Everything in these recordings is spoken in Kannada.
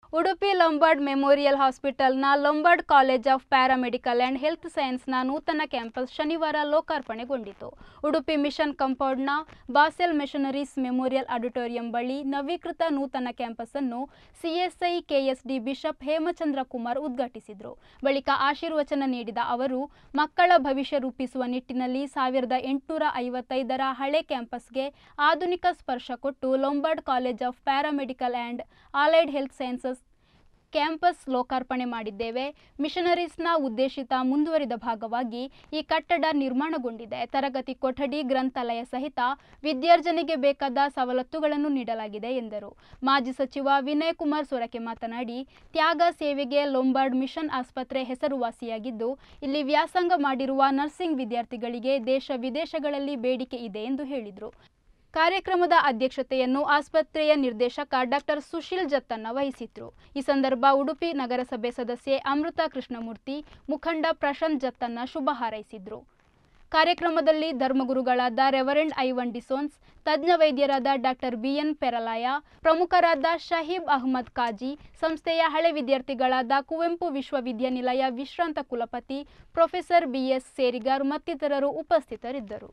ಉಡುಪಿ ಲೊಂಬಾರ್ಡ್ ಮೆಮೋರಿಯಲ್ ಹಾಸ್ಪಿಟಲ್ನ Lombard college of paramedical and health ಸೈನ್ಸ್ನ ನೂತನ ಕ್ಯಾಂಪಸ್ ಶನಿವಾರ ಲೋಕಾರ್ಪಣೆಗೊಂಡಿತು. ಉಡುಪಿ ಮಿಷನ್ ಕಾಂಪೌಂಡ್ನ ಬಾಸೆಲ್ ಮಿಷನರೀಸ್ ಮೆಮೋರಿಯಲ್ ಆಡಿಟೋರಿಯಂ ಬಳಿ ನವೀಕೃತ ನೂತನ ಕ್ಯಾಂಪಸ್ ಅನ್ನು CSI KSD bishop Hemachandra Kumar ಉದ್ಘಾಟಿಸಿದರು. ಬಳಿಕ ಆಶೀರ್ವಚನ ನೀಡಿದ ಅವರು, ಮಕ್ಕಳ ಭವಿಷ್ಯ ರೂಪಿಸುವ ನಿಟ್ಟಿನಲ್ಲಿ 1855ರ ಹಳೆ ಕ್ಯಾಂಪಸ್ಗೆ ಆಧುನಿಕ ಸ್ಪರ್ಶ ಕೊಟ್ಟು Lombard college of paramedical and allied health sciences campus ಲೋಕಾರ್ಪಣೆ ಮಾಡಿದ್ದೇವೆ. ಮಿಷನರೀಸ್ನ ಉದ್ದೇಶಿತ ಮುಂದುವರಿದ ಭಾಗವಾಗಿ ಈ ಕಟ್ಟಡ ನಿರ್ಮಾಣಗೊಂಡಿದೆ. ತರಗತಿ ಕೊಠಡಿ, ಗ್ರಂಥಾಲಯ ಸಹಿತ ವಿದ್ಯಾರ್ಜನೆಗೆ ಬೇಕಾದ ಸವಲತ್ತುಗಳನ್ನು ನೀಡಲಾಗಿದೆ ಎಂದರು. ಮಾಜಿ ಸಚಿವ ವಿನಯ್ ಕುಮಾರ್ ಸೊರಕೆ ಮಾತನಾಡಿ, ತ್ಯಾಗ ಸೇವೆಗೆ ಲೊಂಬಾರ್ಡ್ ಮಿಷನ್ ಆಸ್ಪತ್ರೆ ಹೆಸರುವಾಸಿಯಾಗಿದ್ದು, ಇಲ್ಲಿ ವ್ಯಾಸಂಗ ಮಾಡಿರುವ ನರ್ಸಿಂಗ್ ವಿದ್ಯಾರ್ಥಿಗಳಿಗೆ ದೇಶ ವಿದೇಶಗಳಲ್ಲಿ ಬೇಡಿಕೆ ಇದೆ ಎಂದು ಹೇಳಿದರು. ಕಾರ್ಯಕ್ರಮದ ಅಧ್ಯಕ್ಷತೆಯನ್ನು ಆಸ್ಪತ್ರೆಯ ನಿರ್ದೇಶಕ ಡಾಕ್ಟರ್ ಸುಶೀಲ್ ಜತ್ತನ್ನ ವಹಿಸಿದ್ರು. ಈ ಸಂದರ್ಭ ಉಡುಪಿ ನಗರಸಭೆ ಸದಸ್ಯೆ ಅಮೃತ ಕೃಷ್ಣಮೂರ್ತಿ, ಮುಖಂಡ ಪ್ರಶಾಂತ್ ಜತ್ತನ್ನ ಶುಭ ಹಾರೈಸಿದ್ರು. ಕಾರ್ಯಕ್ರಮದಲ್ಲಿ ಧರ್ಮಗುರುಗಳಾದ ರೆವರೆಂಡ್ ಐವನ್ ಡಿಸೋನ್ಸ್, ತಜ್ಞ ವೈದ್ಯರಾದ ಡಾಕ್ಟರ್ ಬಿಎನ್ ಪೆರಲಾಯ, ಪ್ರಮುಖರಾದ ಶಹೀಬ್ ಅಹ್ಮದ್ ಕಾಜಿ, ಸಂಸ್ಥೆಯ ಹಳೆ ವಿದ್ಯಾರ್ಥಿಗಳಾದ ಕುವೆಂಪು ವಿಶ್ವವಿದ್ಯಾನಿಲಯ ವಿಶ್ರಾಂತ ಕುಲಪತಿ ಪ್ರೊಫೆಸರ್ ಬಿಎಸ್ ಸೇರಿಗಾರ್ ಮತ್ತಿತರರು ಉಪಸ್ಥಿತರಿದ್ದರು.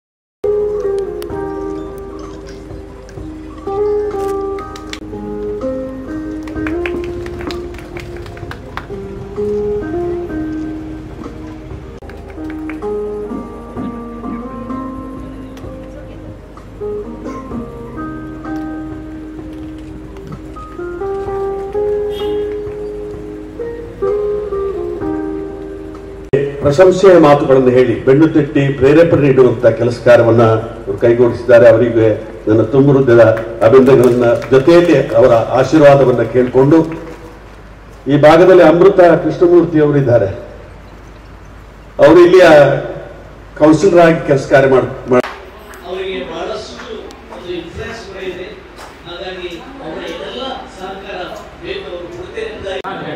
ಪ್ರಶಂಸೆಯ ಮಾತುಗಳನ್ನು ಹೇಳಿ ಬೆನ್ನು ತಟ್ಟಿ ಪ್ರೇರೇಪಣೆ ನೀಡುವಂತಹ ಕೆಲಸ ಕಾರ್ಯವನ್ನ ಕೈಗೂಡಿಸಿದ್ದಾರೆ. ಅವರಿಗೆ ನನ್ನ ತುಂಬ ಹೃದಯದ ಅಭಿನಂದನೆಗಳನ್ನ, ಜೊತೆಯಲ್ಲಿ ಅವರ ಆಶೀರ್ವಾದವನ್ನ ಕೇಳಿಕೊಂಡು, ಈ ಭಾಗದಲ್ಲಿ ಅಮೃತ ಕೃಷ್ಣಮೂರ್ತಿ ಅವರಿದ್ದಾರೆ. ಅವರು ಇಲ್ಲಿಯ ಕೌನ್ಸಿಲರ್ ಆಗಿ ಕೆಲಸ ಕಾರ್ಯ ಅವರಿಗೆ ಬಹಳಷ್ಟು ಒಂದು ಇನ್ಫ್ಲುಯೆನ್ಸ್ ಕೂಡ ಇದೆ. ಹಾಗಾಗಿ ಅವರ ಎಲ್ಲ ಸಹಕಾರ ಬೇಕು. ಅವರು ಕೊಡುತ್ತೇನೆ.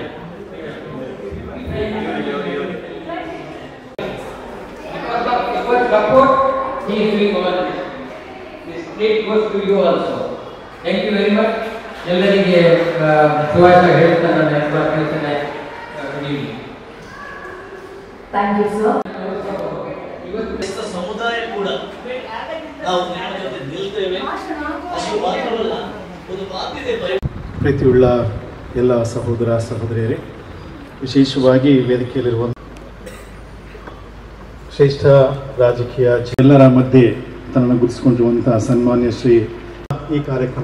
Support, he is doing all this. This plate goes to you also. Thank you very much. ಎಲ್ಲರಿಗೆ ಸುಭಾಷ ಹೇಳ್ತಾನೆ, ನನ್ನ ಎಲ್ಲ ಹೇಳ್ತಾನೆ. Thank you sir. ಇವತ್ತು ಸಮುದಾಯ ಕೂಡ ನಾವು ನಿಮ್ಮ ಜೊತೆ ನಿಲ್ತೇವೆ. ಅದು ಮಾತ್ರವಲ್ಲ, ಒಂದು ಮಾತಿದೆ. ಪ್ರೀತಿಯುಳ್ಳ ಎಲ್ಲ ಸಹೋದರ ಸಹೋದರಿಯರೇ, ವಿಶೇಷವಾಗಿ ವೇದಿಕೆಯಲ್ಲಿರುವ ಶ್ರೇಷ್ಠ ರಾಜಕೀಯ ಎಲ್ಲರ ಮಧ್ಯೆ ತನ್ನನ್ನು ಗುರುತಿಸಿಕೊಂಡಿರುವಂತಹ ಸನ್ಮಾನ್ಯ ಶ್ರೀ, ಈ ಕಾರ್ಯಕ್ರಮ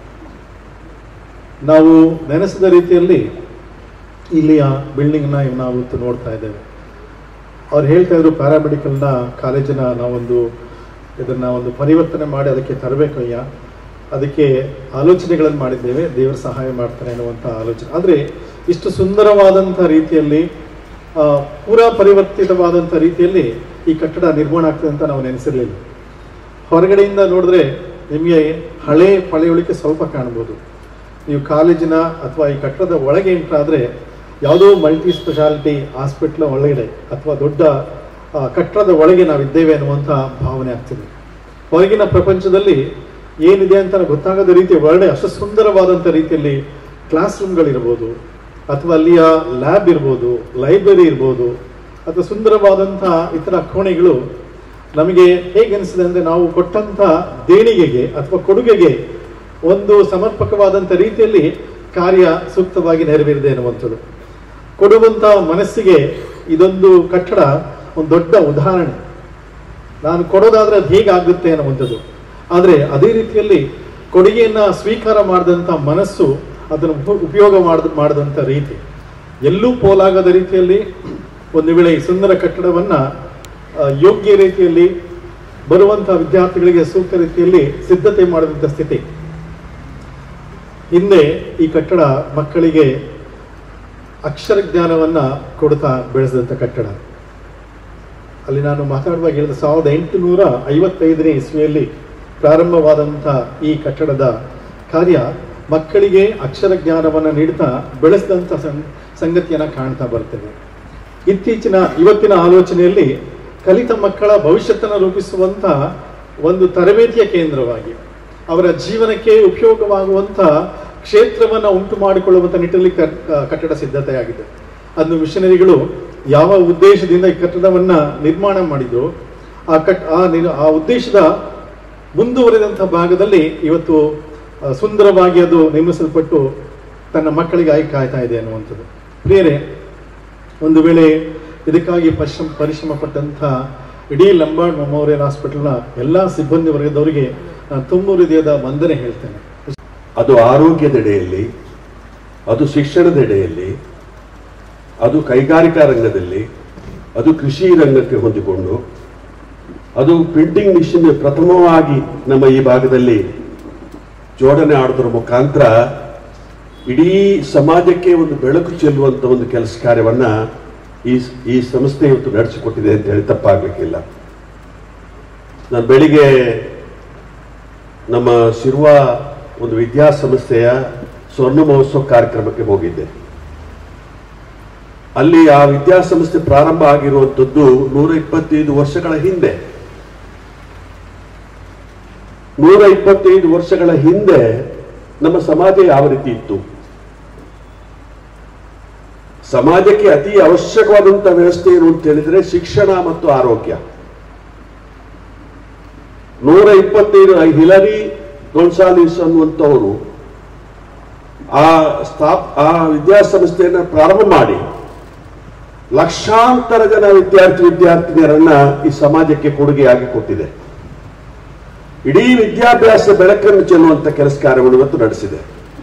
ನಾವು ನೆನೆಸಿದ ರೀತಿಯಲ್ಲಿ ಇಲ್ಲಿಯ ಬಿಲ್ಡಿಂಗ್ನ ನಾವು ನೋಡ್ತಾ ಇದ್ದೇವೆ. ಅವ್ರು ಹೇಳ್ತಾ ಇದ್ರು, ಪ್ಯಾರಾಮೆಡಿಕಲ್ನ ಕಾಲೇಜಿನ ಇದನ್ನು ಒಂದು ಪರಿವರ್ತನೆ ಮಾಡಿ ಅದಕ್ಕೆ ತರಬೇಕಯ್ಯ, ಅದಕ್ಕೆ ಆಲೋಚನೆಗಳನ್ನು ಮಾಡಿದ್ದೇವೆ, ದೇವರ ಸಹಾಯ ಮಾಡ್ತಾನೆ ಅನ್ನುವಂಥ ಆಲೋಚನೆ. ಆದರೆ ಇಷ್ಟು ಸುಂದರವಾದಂಥ ರೀತಿಯಲ್ಲಿ, ಪೂರಾ ಪರಿವರ್ತಿತವಾದಂಥ ರೀತಿಯಲ್ಲಿ ಈ ಕಟ್ಟಡ ನಿರ್ಮಾಣ ಆಗ್ತದೆ ಅಂತ ನಾವು ನೆನೆಸಿರಲಿಲ್ಲ. ಹೊರಗಡೆಯಿಂದ ನೋಡಿದ್ರೆ ನಿಮಗೆ ಹಳೆ ಪಳೆಯುಳಿಕೆ ಸ್ವಲ್ಪ ಕಾಣ್ಬೋದು. ನೀವು ಕಾಲೇಜಿನ ಅಥವಾ ಈ ಕಟ್ಟಡದ ಒಳಗೆ ಎಂಟ್ರಾದರೆ ಯಾವುದೋ ಮಲ್ಟಿ ಸ್ಪೆಷಾಲಿಟಿ ಹಾಸ್ಪಿಟ್ಲ ಒಳಗಡೆ ಅಥವಾ ದೊಡ್ಡ ಕಟ್ಟಡದ ಒಳಗೆ ನಾವಿದ್ದೇವೆ ಅನ್ನುವಂಥ ಭಾವನೆ ಆಗ್ತದೆ. ಹೊರಗಿನ ಪ್ರಪಂಚದಲ್ಲಿ ಏನಿದೆ ಅಂತ ಗೊತ್ತಾಗದ ರೀತಿ ಒಳಗಡೆ ಅಷ್ಟು ಸುಂದರವಾದಂಥ ರೀತಿಯಲ್ಲಿ ಕ್ಲಾಸ್ ರೂಮ್ಗಳಿರ್ಬೋದು, ಅಥವಾ ಅಲ್ಲಿಯ ಲ್ಯಾಬ್ ಇರ್ಬೋದು, ಲೈಬ್ರರಿ ಇರ್ಬೋದು, ಅಥವಾ ಸುಂದರವಾದಂಥ ಇತರ ಕೋಣೆಗಳು ನಮಗೆ ಹೇಗೆ ಅನಿಸಿದೆ ಅಂದರೆ, ನಾವು ಕೊಟ್ಟಂಥ ದೇಣಿಗೆಗೆ ಅಥವಾ ಕೊಡುಗೆಗೆ ಒಂದು ಸಮರ್ಪಕವಾದಂಥ ರೀತಿಯಲ್ಲಿ ಕಾರ್ಯ ಸೂಕ್ತವಾಗಿ ನೆರವೇರಿದೆ ಅನ್ನುವಂಥದ್ದು. ಕೊಡುವಂಥ ಮನಸ್ಸಿಗೆ ಇದೊಂದು ಕಟ್ಟಡ ಒಂದು ದೊಡ್ಡ ಉದಾಹರಣೆ. ನಾನು ಕೊಡೋದಾದ್ರೆ ಅದು ಹೇಗಾಗುತ್ತೆ ಅನ್ನುವಂಥದ್ದು. ಆದರೆ ಅದೇ ರೀತಿಯಲ್ಲಿ ಕೊಡುಗೆಯನ್ನು ಸ್ವೀಕಾರ ಮಾಡಿದಂಥ ಮನಸ್ಸು, ಅದನ್ನು ಉಪಯೋಗ ಮಾಡಿದಂಥ ರೀತಿ ಎಲ್ಲೂ ಪೋಲಾಗದ ರೀತಿಯಲ್ಲಿ ಒಂದು ವೇಳೆ ಈ ಸುಂದರ ಕಟ್ಟಡವನ್ನು ಯೋಗ್ಯ ರೀತಿಯಲ್ಲಿ ಬರುವಂಥ ವಿದ್ಯಾರ್ಥಿಗಳಿಗೆ ಸೂಕ್ತ ರೀತಿಯಲ್ಲಿ ಸಿದ್ಧತೆ ಮಾಡಿದಂಥ ಸ್ಥಿತಿ. ಹಿಂದೆ ಈ ಕಟ್ಟಡ ಮಕ್ಕಳಿಗೆ ಅಕ್ಷರ ಜ್ಞಾನವನ್ನು ಕೊಡ್ತಾ ಬೆಳೆಸಿದಂಥ ಕಟ್ಟಡ. ಅಲ್ಲಿ ನಾನು ಮಾತಾಡುವಾಗ ಹೇಳಿದ 1855ನೇ ಇಸ್ವಿಯಲ್ಲಿ ಪ್ರಾರಂಭವಾದಂಥ ಈ ಕಟ್ಟಡದ ಕಾರ್ಯ ಮಕ್ಕಳಿಗೆ ಅಕ್ಷರ ಜ್ಞಾನವನ್ನು ನೀಡ್ತಾ ಬೆಳೆಸಿದಂಥ ಸಂಗತಿಯನ್ನು ಕಾಣ್ತಾ ಬರ್ತೇವೆ. ಇವತ್ತಿನ ಆಲೋಚನೆಯಲ್ಲಿ ಕಲಿತ ಮಕ್ಕಳ ಭವಿಷ್ಯತ್ತನ್ನು ರೂಪಿಸುವಂಥ ಒಂದು ತರಬೇತಿಯ ಕೇಂದ್ರವಾಗಿ ಅವರ ಜೀವನಕ್ಕೆ ಉಪಯೋಗವಾಗುವಂಥ ಕ್ಷೇತ್ರವನ್ನು ಉಂಟು ಮಾಡಿಕೊಳ್ಳುವಂಥ ನಿಟ್ಟಿನಲ್ಲಿ ಕಟ್ಟಡ ಸಿದ್ಧತೆಯಾಗಿದೆ. ಅದನ್ನು ಮಿಷನರಿಗಳು ಯಾವ ಉದ್ದೇಶದಿಂದ ಈ ಕಟ್ಟಡವನ್ನು ನಿರ್ಮಾಣ ಮಾಡಿದ್ರು ಆ ಉದ್ದೇಶದ ಮುಂದುವರೆದಂಥ ಭಾಗದಲ್ಲಿ ಇವತ್ತು ಸುಂದರವಾಗಿ ಅದು ನಿರ್ಮಿಸಲ್ಪಟ್ಟು ತನ್ನ ಮಕ್ಕಳಿಗೆ ಕಾಯ್ತಾ ಇದೆ ಅನ್ನುವಂಥದ್ದು. ಪ್ರಿಯರೇ, ಒಂದು ವೇಳೆ ಇದಕ್ಕಾಗಿ ಪರಿಶ್ರಮ ಪಟ್ಟಂಥ ಇಡೀ ಲಂಬಾರ್ಡ್ ಮೆಮೋರಿಯಲ್ ಹಾಸ್ಪಿಟಲ್ನ ಎಲ್ಲ ಸಿಬ್ಬಂದಿ ವರ್ಗದವರಿಗೆ ನಾನು ತುಂಬ ಹೃದಯದ ವಂದನೆ ಹೇಳ್ತೇನೆ. ಅದು ಆರೋಗ್ಯದೆಡೆಯಲ್ಲಿ, ಅದು ಶಿಕ್ಷಣದೆಡೆಯಲ್ಲಿ, ಅದು ಕೈಗಾರಿಕಾ ರಂಗದಲ್ಲಿ, ಅದು ಕೃಷಿ ರಂಗಕ್ಕೆ ಹೊಂದಿಕೊಂಡು, ಅದು ಪ್ರಿಂಟಿಂಗ್ ಮಿಷಿನ್ ಪ್ರಥಮವಾಗಿ ನಮ್ಮ ಈ ಭಾಗದಲ್ಲಿ ಜೋಡಣೆ ಆಡೋದ್ರ ಮುಖಾಂತರ ಇಡೀ ಸಮಾಜಕ್ಕೆ ಒಂದು ಬೆಳಕು ಚೆಲ್ಲುವಂಥ ಒಂದು ಕೆಲಸ ಕಾರ್ಯವನ್ನ ಈ ಸಂಸ್ಥೆ ಇವತ್ತು ನಡೆಸಿಕೊಟ್ಟಿದೆ ಅಂತ ಹೇಳಿ ತಪ್ಪಾಗಲಿಕ್ಕಿಲ್ಲ. ನಾನು ಬೆಳಿಗ್ಗೆ ನಮ್ಮ ಶಿರುವ ಒಂದು ವಿದ್ಯಾಸಂಸ್ಥೆಯ ಸ್ವರ್ಣ ಮಹೋತ್ಸವ ಕಾರ್ಯಕ್ರಮಕ್ಕೆ ಹೋಗಿದ್ದೆ. ಅಲ್ಲಿ ಆ ವಿದ್ಯಾಸಂಸ್ಥೆ ಪ್ರಾರಂಭ ಆಗಿರುವಂಥದ್ದು 125 ವರ್ಷಗಳ ಹಿಂದೆ. 125 ವರ್ಷಗಳ ಹಿಂದೆ ನಮ್ಮ ಸಮಾಜ ಯಾವ ರೀತಿ ಇತ್ತು? ಸಮಾಜಕ್ಕೆ ಅತಿ ಅವಶ್ಯಕವಾದಂತಹ ವ್ಯವಸ್ಥೆ ಏನು ಅಂತ ಹೇಳಿದ್ರೆ ಶಿಕ್ಷಣ ಮತ್ತು ಆರೋಗ್ಯ. 125 ಹಿಲರಿ ಗೊನ್ಸಾಲಿಸ್ ಅನ್ನುವಂಥವರು ಆ ವಿದ್ಯಾಸಂಸ್ಥೆಯನ್ನು ಪ್ರಾರಂಭ ಮಾಡಿ ಲಕ್ಷಾಂತರ ಜನ ವಿದ್ಯಾರ್ಥಿನಿಯರನ್ನ ಈ ಸಮಾಜಕ್ಕೆ ಕೊಡುಗೆಯಾಗಿ ಕೊಟ್ಟಿದೆ. ಇಡೀ ವಿದ್ಯಾಭ್ಯಾಸ ಬೆಳಕನ್ನು ಚೆಲ್ಲುವಂತ ಕೆಲಸ ಕಾರ್ಯವನ್ನು ಇವತ್ತು ನಡೆಸಿದೆ.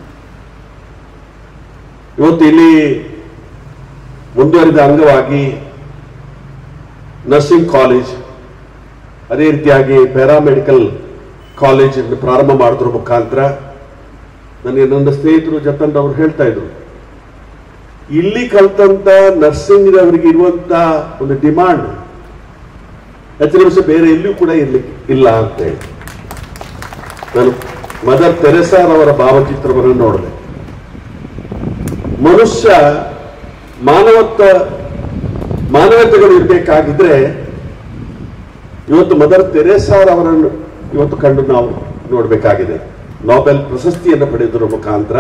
ಇವತ್ತು ಇಲ್ಲಿ ಮುಂದುವರಿದ ಅಂಗವಾಗಿ ನರ್ಸಿಂಗ್ ಕಾಲೇಜ್, ಅದೇ ರೀತಿಯಾಗಿ ಪ್ಯಾರಾಮೆಡಿಕಲ್ ಕಾಲೇಜ್ ಪ್ರಾರಂಭ ಮಾಡೋದ್ರ ಮುಖಾಂತರ ನನಗೆ ನನ್ನ ಸ್ನೇಹಿತರು ಜತನ್ ಅವರು ಹೇಳ್ತಾ ಇದ್ರು, ಇಲ್ಲಿ ಕಲ್ತಂತ ನರ್ಸಿಂಗ್ ಅವರಿಗೆ ಇರುವಂತ ಒಂದು ಡಿಮಾಂಡ್ ಬೇರೆ ಎಲ್ಲಿಯೂ ಕೂಡ ಇರ್ಲಿಕ್ಕೆ ಇಲ್ಲ ಅಂತ ಹೇಳಿ. ನಾನು ಮದರ್ ತೆರೆಸಾರ್ ಅವರ ಭಾವಚಿತ್ರವನ್ನು ನೋಡಿದೆ. ಮನುಷ್ಯ ಮಾನವತೆಗಳು ಇರಬೇಕಾಗಿದ್ರೆ ಇವತ್ತು ಮದರ್ ತೆರೆಸಾರ್ ಅವರನ್ನು ಇವತ್ತು ಕಂಡು ನಾವು ನೋಡಬೇಕಾಗಿದೆ. ನೊಬೆಲ್ ಪ್ರಶಸ್ತಿಯನ್ನು ಪಡೆಯುವುದರ ಮುಖಾಂತರ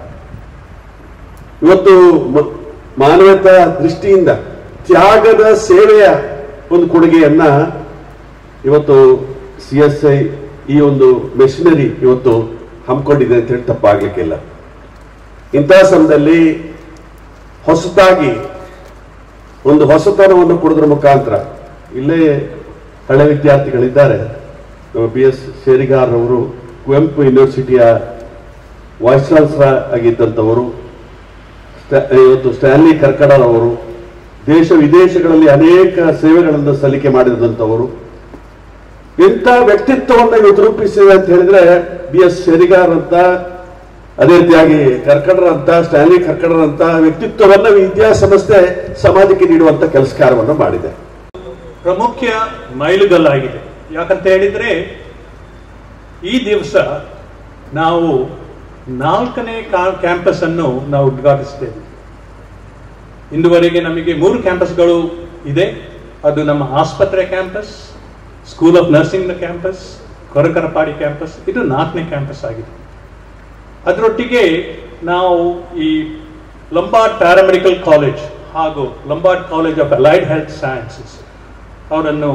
ಇವತ್ತು ಮಾನವತಾ ದೃಷ್ಟಿಯಿಂದ ತ್ಯಾಗದ ಸೇವೆಯ ಒಂದು ಕೊಡುಗೆಯನ್ನ ಇವತ್ತು CSI ಈ ಒಂದು ಮೆಷಿನರಿ ಇವತ್ತು ಹಮ್ಮಿಕೊಂಡಿದೆ ಅಂತ ಹೇಳಿ ತಪ್ಪಾಗ್ಲಿಕ್ಕಿಲ್ಲ. ಇಂತಹ ಸಮಯದಲ್ಲಿ ಹೊಸತಾಗಿ ಒಂದು ಹೊಸತನವನ್ನು ಕೊಡೋದ್ರ ಮುಖಾಂತರ ಇಲ್ಲೇ ಹಳೆ ವಿದ್ಯಾರ್ಥಿಗಳಿದ್ದಾರೆ. BS ಶೇರಿಗಾರ್ ಅವರು ಕುವೆಂಪು ಯೂನಿವರ್ಸಿಟಿಯ ವೈಸ್ ಚಾನ್ಸಲರ್ ಆಗಿದ್ದಂಥವರು, ಇವತ್ತು ಸ್ಟ್ಯಾನ್ಲಿ ಕರ್ಕಡರ್ ಅವರು ದೇಶ ವಿದೇಶಗಳಲ್ಲಿ ಅನೇಕ ಸೇವೆಗಳನ್ನು ಸಲ್ಲಿಕೆ ಮಾಡಿದಂಥವರು. ಎಂಥ ವ್ಯಕ್ತಿತ್ವವನ್ನು ಇವತ್ತು ರೂಪಿಸಿದೆ ಅಂತ ಹೇಳಿದ್ರೆ BS ಶೇರಿಗಾರ್ ಅಂತ, ಅದೇ ರೀತಿಯಾಗಿ ಕರ್ಕಡರ್ ಅಂತ, ಸ್ಟ್ಯಾನ್ಲಿ ಕರ್ಕಡರ್ ಅಂತ ವ್ಯಕ್ತಿತ್ವವನ್ನು ವಿದ್ಯಾಸಂಸ್ಥೆ ಸಮಾಜಕ್ಕೆ ನೀಡುವಂತ ಕೆಲಸ ಕಾರ್ಯವನ್ನು ಮಾಡಿದೆ. ಪ್ರಮುಖ ಮೈಲುಗಲ್ಲಾಗಿದೆ. ಯಾಕಂತ ಹೇಳಿದ್ರೆ ಈ ದಿವಸ ನಾವು 4ನೇ ಕ್ಯಾಂಪಸ್ ಅನ್ನು ನಾವು ಉದ್ಘಾಟಿಸಿದ್ದೇವೆ. ಇಂದುವರೆಗೆ ನಮಗೆ 3 ಕ್ಯಾಂಪಸ್ಗಳು ಇದೆ. ಅದು ನಮ್ಮ ಆಸ್ಪತ್ರೆ campus, school of nursing campus, Korakarapadi campus. ಇದು 4ನೇ ಕ್ಯಾಂಪಸ್ ಆಗಿದೆ. ಅದರೊಟ್ಟಿಗೆ ನಾವು ಈ ಲಂಬಾರ್ಡ್ ಪ್ಯಾರಾಮೆಡಿಕಲ್ ಕಾಲೇಜ್ ಹಾಗೂ Lombard college of allied health sciences ಅವರನ್ನು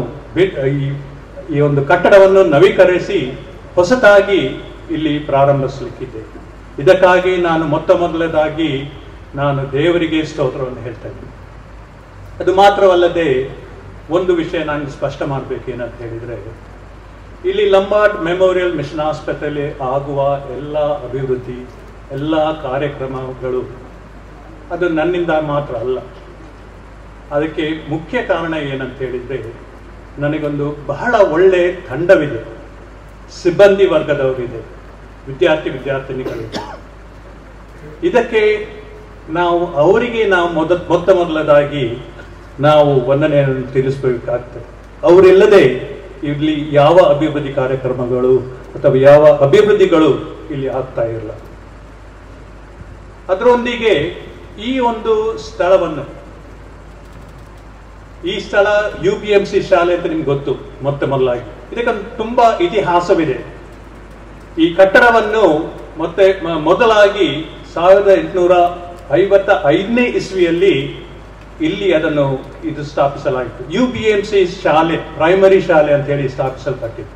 ಈ ಒಂದು ಕಟ್ಟಡವನ್ನು ನವೀಕರಿಸಿ ಹೊಸತಾಗಿ ಇಲ್ಲಿ ಪ್ರಾರಂಭಿಸಲಿಕ್ಕಿದೆ. ಇದಕ್ಕಾಗಿ ನಾನು ಮೊದಲನೇದಾಗಿ ನಾನು ದೇವರಿಗೆ ಸ್ತೋತ್ರವನ್ನು ಹೇಳ್ತಾ ಇದ್ದೀನಿ. ಅದು ಮಾತ್ರವಲ್ಲದೆ ಒಂದು ವಿಷಯ ನಾನು ಸ್ಪಷ್ಟ ಮಾಡಬೇಕೇನಂತ ಹೇಳಿದರೆ, ಇಲ್ಲಿ ಲಂಬಾರ್ಡ್ ಮೆಮೋರಿಯಲ್ ಮಿಷನ್ ಆಸ್ಪತ್ರೆಯಲ್ಲಿ ಆಗುವ ಎಲ್ಲ ಅಭಿವೃದ್ಧಿ, ಎಲ್ಲ ಕಾರ್ಯಕ್ರಮಗಳು ಅದು ನನ್ನಿಂದ ಮಾತ್ರ ಅಲ್ಲ. ಅದಕ್ಕೆ ಮುಖ್ಯ ಕಾರಣ ಏನಂತ ಹೇಳಿದರೆ, ನನಗೊಂದು ಬಹಳ ಒಳ್ಳೆ ತಂಡವಿದೆ, ಸಿಬ್ಬಂದಿ ವರ್ಗದವರಿದೆ, ವಿದ್ಯಾರ್ಥಿನಿಗಳಿದೆ. ಇದಕ್ಕೆ ಅವರಿಗೆ ನಾವು ಮೊದಲದಾಗಿ ನಾವು ವಂದನೆಯನ್ನು ತಿಳಿಸಬೇಕಾಗ್ತದೆ. ಅವರಿಲ್ಲದೆ ಇಲ್ಲಿ ಯಾವ ಅಭಿವೃದ್ಧಿ ಕಾರ್ಯಕ್ರಮಗಳು ಅಥವಾ ಯಾವ ಅಭಿವೃದ್ಧಿಗಳು ಇಲ್ಲಿ ಆಗ್ತಾ ಇರಲ್ಲ. ಅದರೊಂದಿಗೆ ಈ ಒಂದು ಸ್ಥಳವನ್ನು, ಈ ಸ್ಥಳ UPMC ಶಾಲೆ ಅಂತ ನಿಮ್ಗೆ ಗೊತ್ತು. ಮೊದಲಾಗಿ ಇದಕ್ಕೆ ತುಂಬಾ ಇತಿಹಾಸವಿದೆ. ಈ ಕಟ್ಟಡವನ್ನು ಮತ್ತೆ ಮೊದಲಾಗಿ 1855ನೇ ಇಸ್ವಿಯಲ್ಲಿ ಇಲ್ಲಿ ಅದನ್ನು ಇದು ಸ್ಥಾಪಿಸಲಾಯಿತು. UBMC ಶಾಲೆ, ಪ್ರೈಮರಿ ಶಾಲೆ ಅಂತ ಹೇಳಿ ಸ್ಥಾಪಿಸಲ್ಪಟ್ಟಿತ್ತು.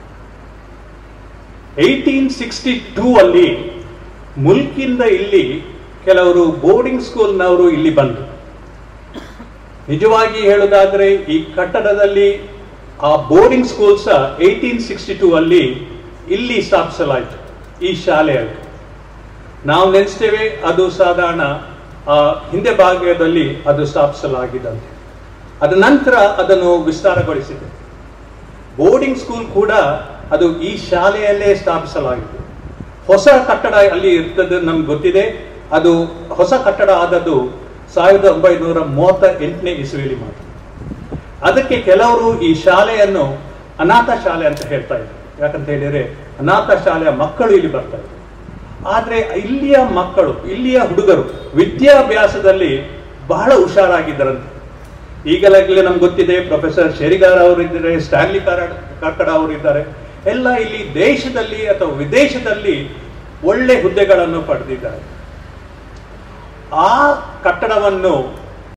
1862 ಅಲ್ಲಿ ಮುಲ್ಕಿಂದ ಇಲ್ಲಿ ಕೆಲವರು ಬೋರ್ಡಿಂಗ್ ಸ್ಕೂಲ್ನವರು ಇಲ್ಲಿ ಬಂದರು. ನಿಜವಾಗಿ ಹೇಳುವುದಾದ್ರೆ ಈ ಕಟ್ಟಡದಲ್ಲಿ ಆ ಬೋರ್ಡಿಂಗ್ ಸ್ಕೂಲ್ ಸಹ 1862 ಅಲ್ಲಿ ಇಲ್ಲಿ ಸ್ಥಾಪಿಸಲಾಯಿತು. ಈ ಶಾಲೆಯಲ್ಲಿ ನಾವು ನೆನೆಸ್ತೇವೆ ಅದು ಸಾಧಾರಣ ಹಿಂದೆ ಭಾಗದಲ್ಲಿ ಅದು ಸ್ಥಾಪಿಸಲಾಗಿದ್ದಂತೆ. ಅದ ನಂತರ ಅದನ್ನು ವಿಸ್ತಾರಗೊಳಿಸಿದೆ. ಬೋರ್ಡಿಂಗ್ ಸ್ಕೂಲ್ ಕೂಡ ಅದು ಈ ಶಾಲೆಯಲ್ಲೇ ಸ್ಥಾಪಿಸಲಾಗಿದೆ. ಹೊಸ ಕಟ್ಟಡ ಅಲ್ಲಿ ಇರ್ತದೆ ನಮ್ಗೆ ಗೊತ್ತಿದೆ. ಅದು ಹೊಸ ಕಟ್ಟಡ ಆದದ್ದು 1938ನೇ ಇಸ್ವಿಯಲ್ಲಿ ಮಾತ್ರ. ಅದಕ್ಕೆ ಕೆಲವರು ಈ ಶಾಲೆಯನ್ನು ಅನಾಥ ಶಾಲೆ ಅಂತ ಹೇಳ್ತಾ ಇದ್ರು. ಯಾಕಂತ ಹೇಳಿದ್ರೆ ಅನಾಥ ಶಾಲೆಯ ಮಕ್ಕಳು ಇಲ್ಲಿ ಬರ್ತಾ ಇದ್ರು. ಆದ್ರೆ ಇಲ್ಲಿಯ ಮಕ್ಕಳು, ಇಲ್ಲಿಯ ಹುಡುಗರು ವಿದ್ಯಾಭ್ಯಾಸದಲ್ಲಿ ಬಹಳ ಹುಷಾರಾಗಿದ್ದರಂತೆ. ಈಗಲಾಗಲೇ ನಮ್ಗೆ ಗೊತ್ತಿದೆ, ಪ್ರೊಫೆಸರ್ ಶೆರಿಗಾರ್ ಅವರಿದ್ದಾರೆ, ಸ್ಟ್ಯಾನ್ಲಿ ಕಾರ್ಕಡ ಅವರಿದ್ದಾರೆ. ಎಲ್ಲ ಇಲ್ಲಿ ದೇಶದಲ್ಲಿ ಅಥವಾ ವಿದೇಶದಲ್ಲಿ ಒಳ್ಳೆ ಹುದ್ದೆಗಳನ್ನು ಪಡೆದಿದ್ದಾರೆ. ಆ ಕಟ್ಟಡವನ್ನು